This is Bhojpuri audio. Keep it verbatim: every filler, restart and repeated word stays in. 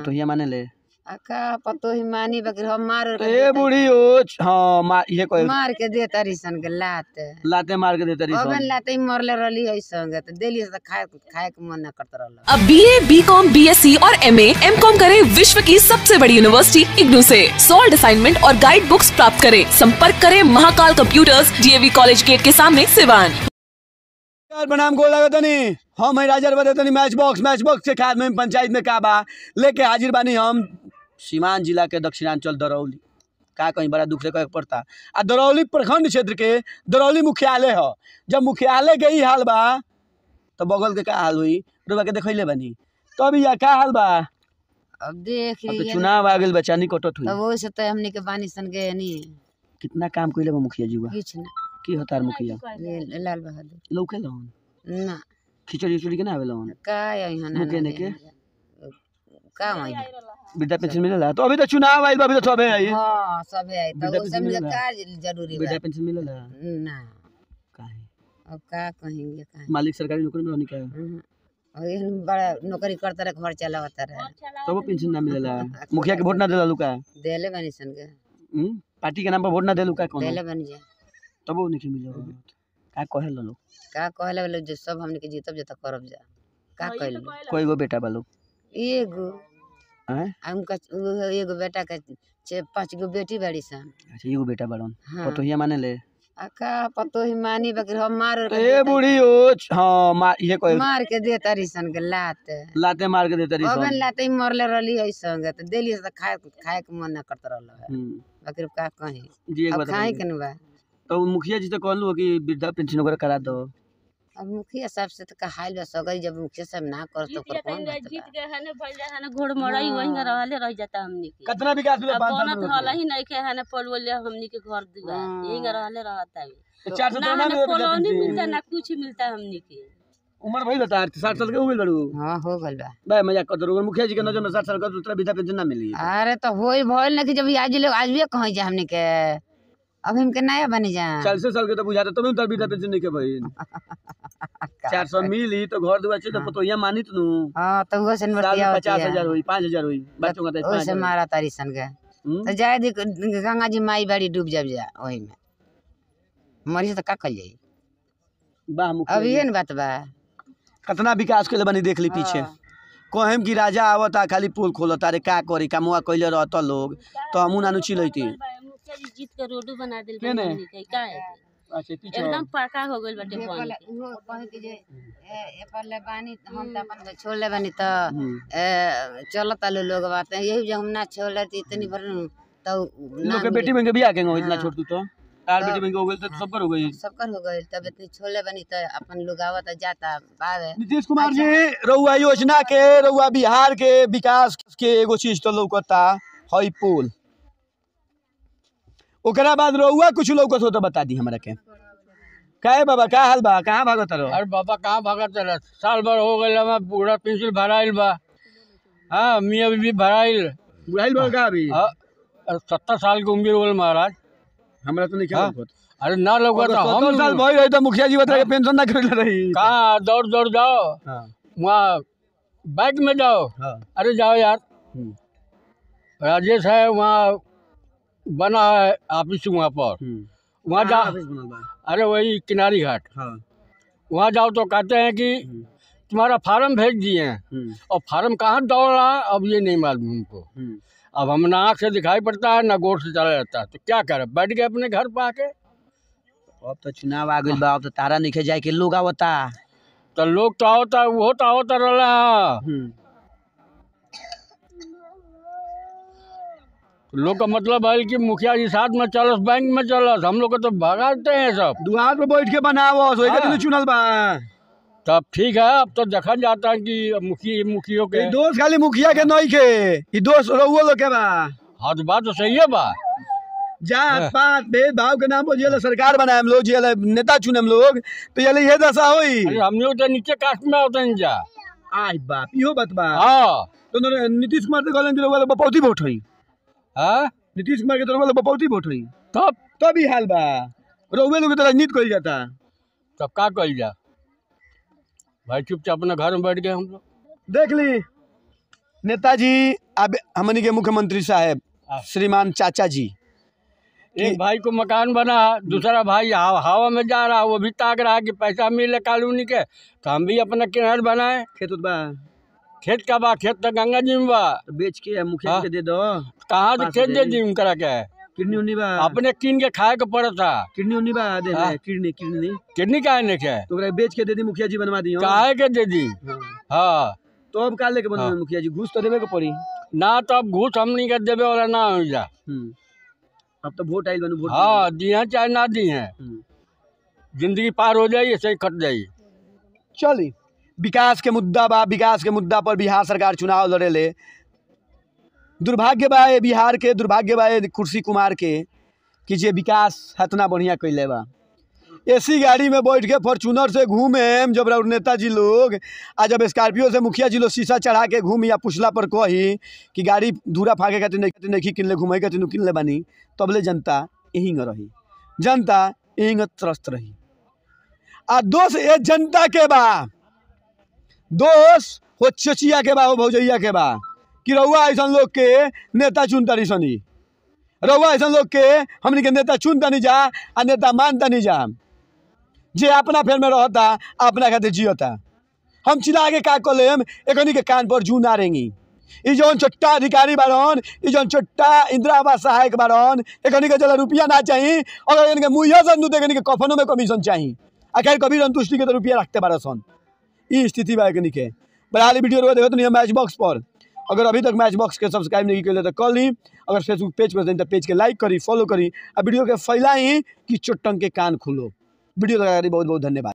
पतोहिया माने ले का पतोही मानी बकर हम मार ए बूढ़ी हो हां मार ये कोई मार के दे तारी सन के लाते लाते मार के दे तारी सन अबन लाते मरले रहली है संगे तो देली से खाए खाए के मन न करत रहल। अब बीए, बीकॉम, बीएससी और एमए, एमकॉम करें विश्व की सबसे बड़ी यूनिवर्सिटी इग्नू से। सॉल्ड असाइनमेंट और गाइड बुक्स प्राप्त करें। संपर्क करें Mahakal computers, DAV college gate के सामने, सिवान। यार बनाम गोल लगा तनी हम है राजा बता तनी मैच बॉक्स मैच बॉक्स के खाद में पंचायत में का बा लेके हाजिर बानी हम सीवान जिला के दक्षिणांचल दरौली का कहीं बड़ा दुख से कहे पड़ता आ दरौली प्रखंड क्षेत्र के दरौली मुख्यालय है। जब मुख्यालय के ही हाल बा तो बगल के का हाल हुई रुआ के देखले बानी तो अभी या का हाल बा अब देख अब तो चुनाव आ गेल बच्चा निकटत हुई तब वो से तो हमने के बानी सन गए नी कितना काम कइले बा मुखिया जी बा कुछ ना की होतार मुखिया ये लाल बहादुर लौके लोन ना खिचड़ी उचड़ी के ना आवे लोन का यहाँ ना मुके ने के का वही वृद्धा पेंशन मिलेला तो अभी तो चुनाव आइल बा अभी तो सबे आई हां सब है तो वृद्धा वो सब पेंशन का जरूरी वृद्धा बा पेंशन मिलेला ना काहे अब का कहेंगे का मालिक सरकारी नौकरी में रहनी का और एहन बड़ा नौकरी करता रहे घर चलावता रहे तब वो पेंशन ना मिलेला मुखिया के वोट ना देला लुका देले बनी सन के हम्म पार्टी के नाम पर वोट ना देलु का कोनो देले बनी जा तब वो नहीं मिले का कहे लो का कहले वाले जो सब हमने के जीतब जता करब जा का कहले कोई गो बेटा बालो एगो हैं हमका एगो बेटा के छह पांच गो बेटी बड़ी सन अच्छा एगो बेटा बाड़न हाँ। पतोहिया माने ले आ का पतोही मानी बकर हम मार ए बूढ़ी हो हां मार ये कोई मार के दे तारी सन के लाते लाते मार के दे तारी अबन सन लाते मरले रहली है संगे तो देली से खाए खाए के मन न करत रहल है हम्म बकर का कहीं जी एक अब बात खाए बताइए। के न बा तो मुखिया जी तो कहलु कि वृद्धा पेंशन वगैरह करा दो अब मुखिया साहब से तो कहाइल बा सगई जब मुखिया साहब ना कर तो कर कौन बात जीत बा के हने भइल हने घोड़ मड़ई वही रहले रह जाता हमनी के कितना विकास हुआ अब पाँच साल बनत में हला ही नहीं के हने पलवले हमनी के घर दुआ यही रहले रहता है तो चार सौ ना तो ना हने कॉलोनी मिलता ना कुछ मिलता हमनी के उम्र भइल बता साठ साल के हो गइल बड़ू हां हो गइल बा भाई मजाक कर दो मुखिया जी के नजर में साठ साल का दूसरा वृद्धा पेंशन ना मिली अरे तो होई भइल न कि जब आज लोग आज भी कहीं जा हमने के अब हम के नया बनी जा चालीस साल के तो बुझाता तब तो वृद्धा पेंशन नहीं के भाई चार सौ मिली तो घर दुआ चाहिए तो पतोहिया मानी तू हां तो वो से साल में नतिया पचास हजार हुई पाँच हजार हुई बच्चों का ओसे मारा तारी सन के तो जाए दी गंगा जी माई बाड़ी डूब जब जा ओही में मरी से तो का कल जाई वाह मुखिया अब ये न बात बा कितना विकास के बनी देख ली पीछे कहम कि राजा आवता खाली पुल खोलता रे का करी कमुआ कइले रहता लोग तो हमू नानु चिलैती मुखिया जी जीत के रोड बना देल केने? हमनी के का है अच्छा पीछे एकदम पक्का हो गइल बाटे ये पानी पहले वो कहे कि जे ए ए पहले बानी हम त अपन छोड़ ले बानी त हम्म। ए चलत आलो लोग बात यही जब हम ना छोड़ लेती इतनी भर तो लोग के बेटी बहन के बियाह केंगे इतना छोड़ तू तो तार बेटी बहन के हो गइल तो सबकर हो गई सबकर हो गइल तब इतनी छोड़ले बानी त अपन लोग आवत जाता बावे नीतीश कुमार जी रउआ योजना के रउआ बिहार के विकास के एगो चीज तो लौकता हई पुल ओकरा बाद रउआ कुछ लौकत हो तो बता दी हमरा के काहे बाबा का हाल बा कहां भागत रहो अरे बाबा कहाँ भागत रह साल भर हो गए हमारा पूरा पेंसिल भराइल बा हाँ मियाँ भी भराइल बुढ़ाइल बा का अभी हाँ, सत्तर साल की उम्र हो गई महाराज हमरा तो नहीं हाँ? ख्याल अरे ना लोग सत्तर साल भई रही तो मुखिया जी बता के पेंशन ना करले रही कहाँ दौड़ दौड़ जाओ हां वहाँ बाइक में जाओ हां अरे जाओ यार राजेश है वहाँ बना है ऑफिस वहाँ पर वहाँ जा अरे वही किनारी घाट हां वहाँ जाओ तो कहते हैं कि तुम्हारा फार्म भेज दिए हैं और फार्म कहाँ दौड़ रहा है अब ये नहीं मालूम उनको अब हम ना आँख से दिखाई पड़ता है ना गोर से चला जाता है तो क्या करे बैठ गए अपने घर पर आके अब तो चुनाव आ गइल बा अब तो तारा नहीं जाए के लोग आवता तो लोग तो आवता वो तो आवता रहा लोग का मतलब है कि मुखिया जी साथ में चलस बैंक में चलस हम लोग को तो भगाते हैं सब दुआर पे बैठ के बनावो सोई के दिन चुनल बा तब ठीक है अब तो देखा जाता है कि मुखी मुखियों के ई दोस्त खाली मुखिया के नहीं के ई दोस्त रउआ लोग के बा हाँ तो बात तो सही है बा जात पात भेदभाव के नाम पर जेल सरकार बनाए हम लोग जेल नेता चुने हम लोग तो ये ये दशा होई अरे हम लोग तो नीचे कास्ट में होते हैं जा आई बाप इहो बात बा हाँ तो न- नीतीश कुमार तो कहलन कि रउआ लोग बपौती वोट होई हाँ नीतीश कुमार के तो रउआ लोग बपौती वोट होई तब तब ही हाल बा रउआ लोग के तो राजनीति कइल जाता तब क्या कल जा भाई चुपचाप अपने घर में बैठ गए हम लोग देख ली नेताजी अब हमनी के मुख्यमंत्री साहब हाँ। श्रीमान चाचा जी एक भाई को मकान बना, दूसरा भाई हवा हवा में जा रहा, वो भी ताक रहा कि पैसा मिले कॉलोनी के, तो हम भी अपना किनार बनाए। खेत उत बा खेत का बा, खेत तो गंगा जी में बा, तो बेच के मुखिया हाँ। जी के दे दो। कहाँ से पास खेत दे दे दी। दी करा के है? किडनी उन्नी बा अपने कीन के खाए के पड़ा था। किडनी उन्नी बा दे हाँ। दे किडनी किडनी किडनी काहे नहीं के? तो ओकरा बेच के दे दी, मुखिया जी बनवा दियो। काहे के दे दी? हाँ। हाँ तो अब का लेके बनवा हाँ। मुखिया जी? घूस तो देवे के पड़ी। ना तो अब घूस हमनी के देवे वाला ना हो जा। हम्म। अब तो वोट आइल बनू वोट हाँ दी हैं चाहे ना दी हैं, हम्म। जिंदगी पार हो जाए ऐसे ही कट जाए। चली विकास के मुद्दा बा, विकास के मुद्दा पर बिहार सरकार चुनाव लड़े ले। दुर्भाग्य बा ये बिहार के, दुर्भाग्य बा ये कुर्सी कुमार के कि जे विकास हतना बढ़िया कैले बा। एसी गाड़ी में बैठ के फॉर्चूनर से घूमे जब नेताजी लोग, आ जब स्कॉर्पियो से मुखिया जी लोग शीशा चढ़ा के घूमी या पुछला पर कही कि गाड़ी धूरा फाके खातिर नहीं नहीं किनले घूमे खातिर किनले बानी, तबले जनता यही रही, जनता यही त्रस्त रही। आ दोष ये जनता के बा, दोष हो चचिया के बा, हो भौजैया के बा कि रउआ ऐसा लोग के नेता चुनता नहीं सनी, रउआ ऐसा लोग के हमनी के नेता चुनता नहीं जा आ नेता मानता नहीं जा, जे अपना फेर में रहता अपना खातिर जियता। हम चिल्ला के का कलेम एकनी के कान पर जू ना रेंगी। ई जौन छोटा अधिकारी बारन, ई जौन छोटा इंदिरा आवास सहायक बारन, एकनी के जला रुपया ना चाहिए, और एकनी के मुहैया सन दू एकनी के कफनों में कमीशन चाहिए। आखिर कभी संतुष्टि के तो रुपया रखते बारह सन। ई स्थिति बा एकनी के। बहरहाल वीडियो रो देखो तो मैच बॉक्स पर, अगर अभी तक मैच बॉक्स के सब्सक्राइब नहीं किए तो कर ली, अगर फेसबुक पेज पर तो पेज के लाइक करी, फॉलो करी, और वीडियो के फैलाई कि चोटंग के कान खुलो। वीडियो लगा बहुत बहुत धन्यवाद।